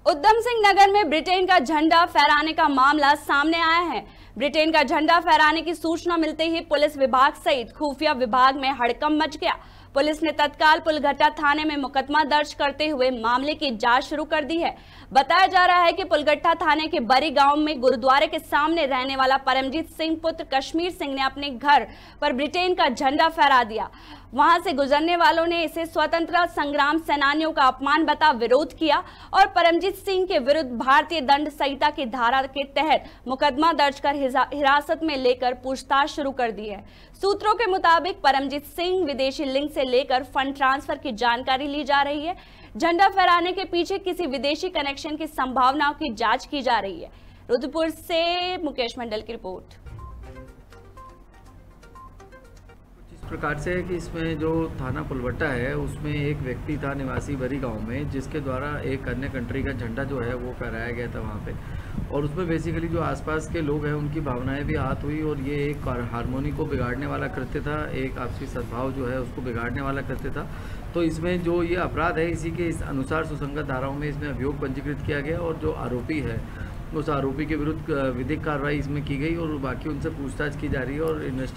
उधम सिंह नगर में ब्रिटेन का झंडा फहराने का मामला सामने आया है। ब्रिटेन का झंडा फहराने की सूचना मिलते ही पुलिस विभाग सहित खुफिया विभाग में हड़कंप मच गया। पुलिस ने तत्काल पुलगट्टा थाने में मुकदमा दर्ज करते हुए मामले की जांच शुरू कर दी है। बताया जा रहा है कि पुलगट्टा थाने के बरी गांव में गुरुद्वारे के सामने रहने वाला परमजीत सिंह पुत्र कश्मीर सिंह ने अपने घर पर ब्रिटेन का झंडा फहरा दिया। वहां से गुजरने वालों ने इसे स्वतंत्रता संग्राम सेनानियों का अपमान बता विरोध किया और परमजीत सिंह के विरुद्ध भारतीय दंड संहिता की धारा के तहत मुकदमा दर्ज कर हिरासत में लेकर पूछताछ शुरू कर दी है। सूत्रों के मुताबिक परमजीत सिंह विदेशी लिंक से लेकर फंड ट्रांसफर की जानकारी ली जा रही है। झंडा फहराने के पीछे किसी विदेशी कनेक्शन की संभावनाओं की जांच की जा रही है। रुद्रपुर से मुकेश मंडल की रिपोर्ट। इस प्रकार से है कि इसमें जो थाना पुलगट्टा है उसमें एक व्यक्ति था निवासी बरी गांव में, जिसके द्वारा एक अन्य कंट्री का झंडा जो है वो फहराया गया था वहां पे, और उसमें बेसिकली जो आसपास के लोग हैं उनकी भावनाएं भी आहत हुई और ये एक हारमोनी को बिगाड़ने वाला कृत्य था, एक आपसी सद्भाव जो है उसको बिगाड़ने वाला कृत्य था। तो इसमें जो ये अपराध है इसी के इस अनुसार सुसंगत धाराओं में इसमें अभियोग पंजीकृत किया गया और जो आरोपी है उस आरोपी के विरुद्ध विधिक कार्रवाई इसमें की गई और बाकी उनसे पूछताछ की जा रही है और